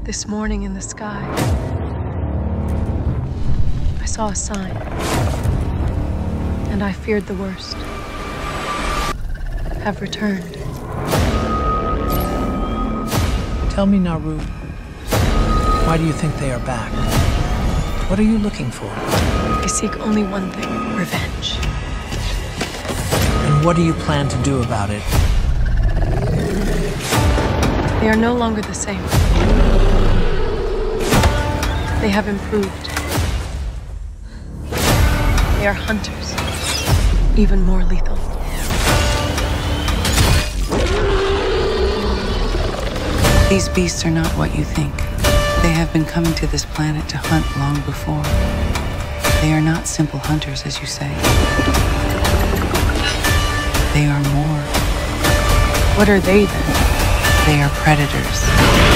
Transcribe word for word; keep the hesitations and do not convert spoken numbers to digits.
This morning in the sky, I saw a sign, and I feared the worst. Have returned. Tell me, Naru, why do you think they are back? What are you looking for? I seek only one thing, revenge. And what do you plan to do about it? They are no longer the same. They have improved. They are hunters, even more lethal. These beasts are not what you think. They have been coming to this planet to hunt long before. They are not simple hunters, as you say. They are more. What are they then? They are predators.